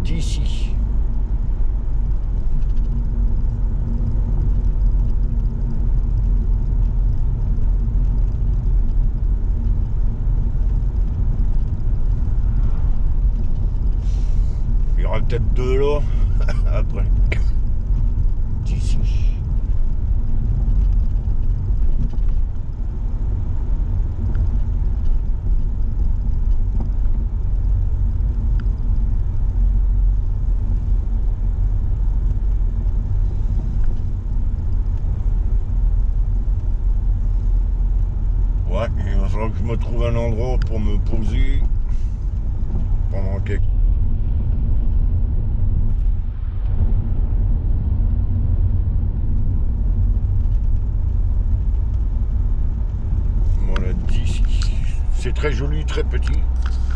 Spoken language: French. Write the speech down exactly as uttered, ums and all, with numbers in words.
d'ici. Il y aura peut-être deux là après. D'ici. Ouais, il va falloir que je me trouve un endroit pour me poser pendant quelques... Voilà, d'ici. C'est très joli, très petit.